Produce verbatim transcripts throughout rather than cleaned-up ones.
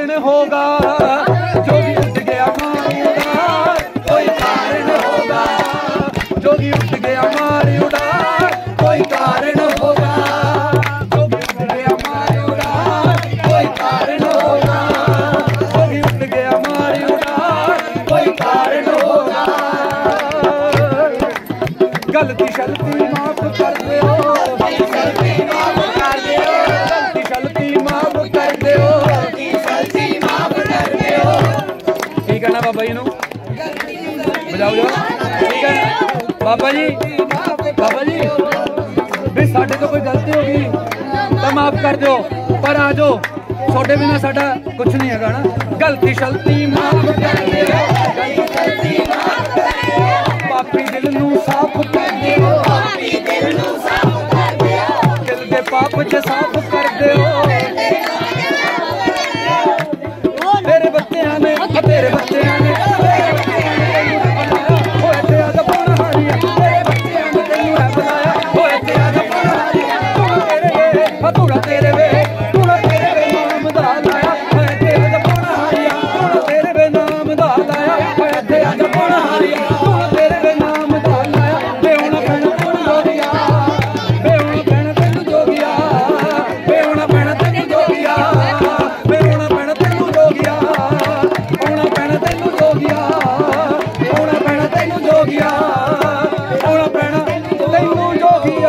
कारण होगा, जोगी उठ गया मारी उड़ा, कोई कारण होगा, जोगी उठ गया मारी उड़ा, कोई कारण होगा, जोगी उठ गया मारी उड़ा, कोई कारण होगा, जोगी उठ गया मारी उड़ा, कोई कारण होगा। गलती शलती माफ कर दो, गलती शलती माफ कर दो, गलती शलती माफ कर दो, गलती शलती माफ कर दो। ठीक है ना बाबा जी नू बजाओ जाओ, ठीक है बाबा जी, बाबा जी भी साढ़े तो कोई गलती होगी तो माफ कर दो, पर आ जाओ छोटे बिना साडा कुछ नहीं है ना। गलती शलती माफ कर दो, गलती शलती माफ कर दो, पापी दिल नू साफ कर दो, पापी दिल नू साफ कर दो, दिल दे पाप च साफ कर दो। तेरे बच्चों ने तेरे बच्चों ने तूड़ा तेरे वे तूड़ा तेरे वे नाम दा लाया है तेरा जपना हारिया, तूड़ा तेरे वे नाम दा लाया है तेरा जपना हारिया, तूड़ा तेरे वे नाम दा लाया बेहुना पैना तैनू जोगिया, बेहुना पैना तैनू जोगिया, बेहुना पैना तैनू जोगिया, बेहुना पैना तैनू जोगिया, आउना पैना तैनू जोगिया, आउना पैना तैनू जोगिया, आउना पैना तैनू जोगिया।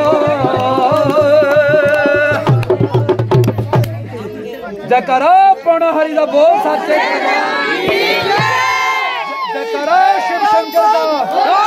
जयकारा पौना हरि दा बोल सच्चे दरबार, जयकारा शिव शंकर दा।